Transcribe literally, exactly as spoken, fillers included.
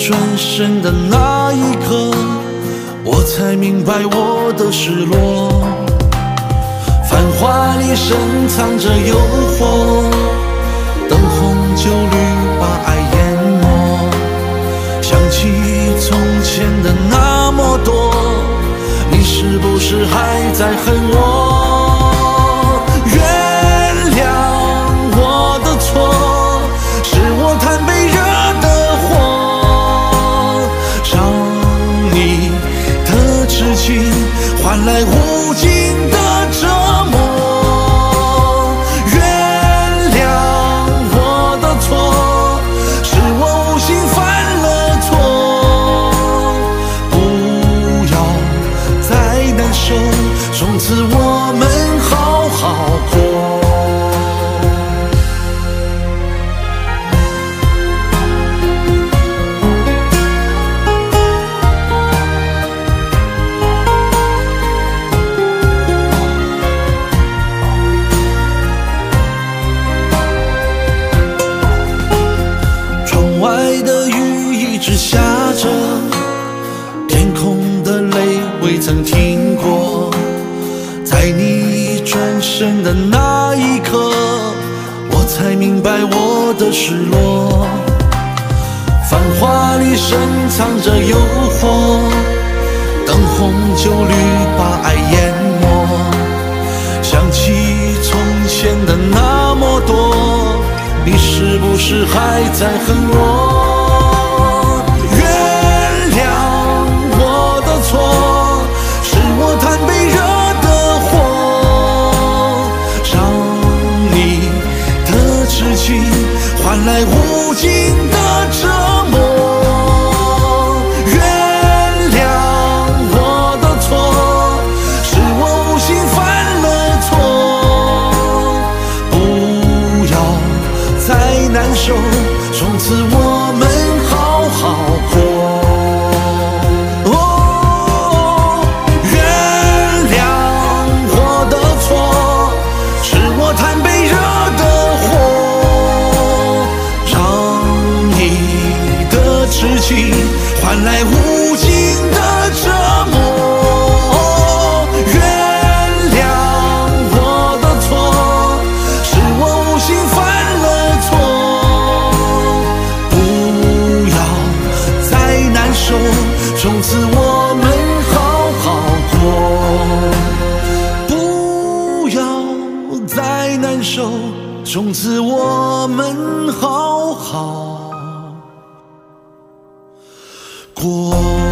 转身的那一刻，我才明白我的失落。繁华里深藏着诱惑，灯红酒绿把爱淹没。想起从前的那么多，你是不是还在恨我？原谅我的错，是我贪杯热的火，让你的痴情换来无尽的折磨。原谅我的错，是我无心犯了错，不要再难受，从此我们好好过。窗外的雨一直下着，天空的泪未曾停过。在你转身的那一刻，我才明白我的失落。繁华里深藏着诱惑，灯红酒绿把爱淹没。想起从前的那么多，你是不是还在恨我？原谅我的错，是我贪杯热的火，让你的痴情换来无尽的折磨。原谅我的错，是我无心犯了错，不要再难受，从此我们好好过。哦，原谅我的错，是我贪杯热的火，让你的痴情换来无尽的折磨。原谅我的错，是我无心犯了错，不要再难受，从此我们好好过。不要再难受，从此我们好好过。